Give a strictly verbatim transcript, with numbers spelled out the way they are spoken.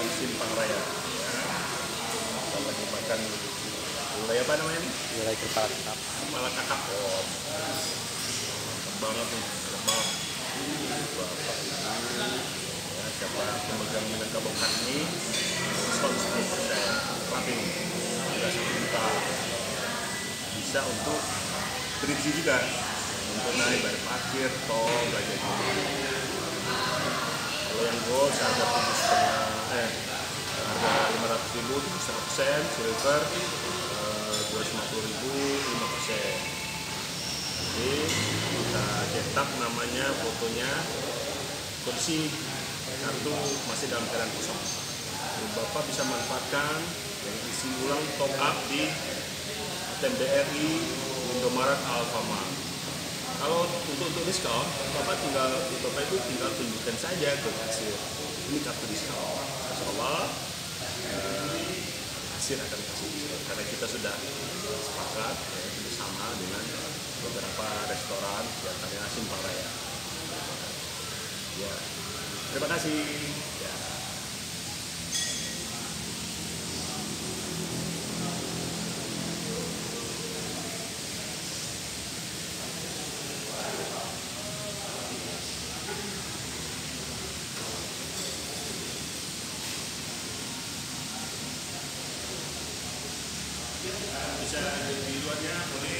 Simpang Raya. Ya. Kita lagi makan gulai apa namanya ini? Gulai kepala kakap. Kepala kakap. Oh, mantap banget nih, mantap banget. Bapak Ibu, ya, siapa pemegang Minangkabau Card ini diskon sepuluh persen. Tapi tidak sejuta bisa untuk bridging juga, untuk naik bayar parkir, tol, belanja gitu. Kalau yang gold seharga tujuh setengah, eh harga lima ratus ribu tujuh setengah persen, silver dua ratus lima puluh ribu lima persen. Jadi kita cetak namanya, fotonya, kondisi kartu masih dalam keadaan kosong. Jadi Bapak bisa manfaatkan yang isi ulang top up di A T M B R I, Indomaret, Alfamart. Kalau untuk, untuk diskon, Bapak tinggal Bapak itu tinggal tunjukkan saja ke kasir, ini kartu diskon. Insya Allah eh, kasir akan kasih diskon karena kita sudah sepakat ya, bersama dengan beberapa restoran di antaranya Simpang Raya. Ya, terima kasih. Ya. Bisa di luarnya boleh.